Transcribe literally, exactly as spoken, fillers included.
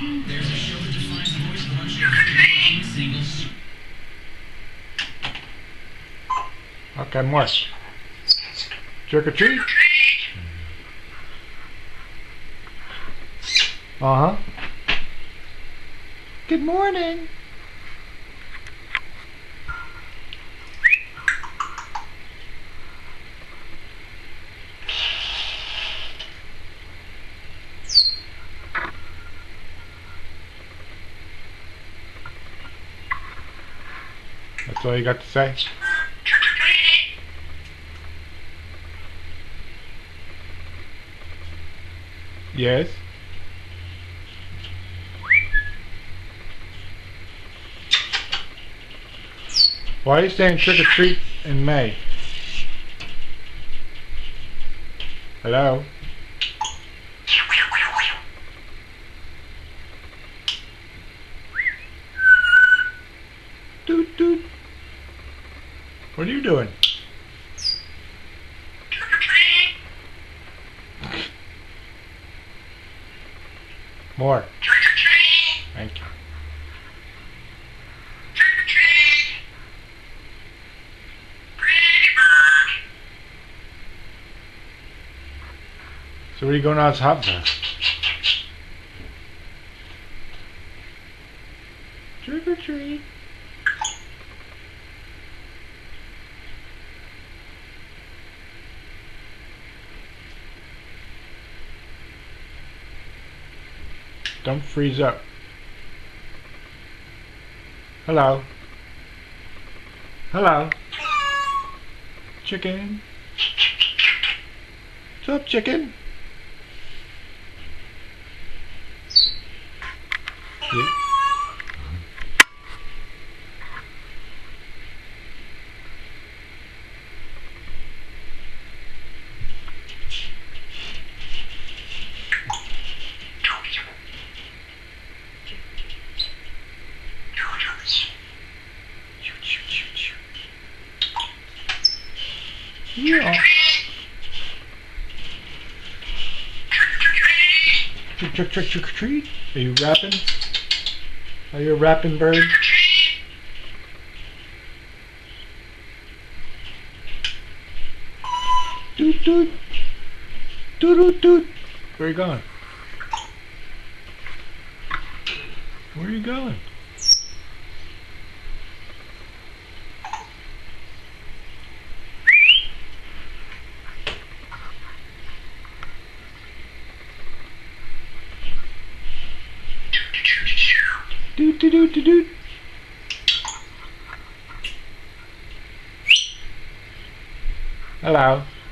There's a show that defines voice punching single. Okay, more. Trick or treat? Uh-huh. Good morning. That's all you got to say? Yes. Why are you saying trick or treat in May? Hello? Doot doot. What are you doing? More. Thank you. So where are you going out hot for? Trick or treat. Don't freeze up. Hello. Hello. Chicken. What's up, chicken? Yeah. Yeah. Trick, trick, trick, trick, treat. Are you rapping? Are you a rapping bird? Doot doot. Doot doot doot. Where are you going? Where are you going? Doot doot doot doot doot. Hello.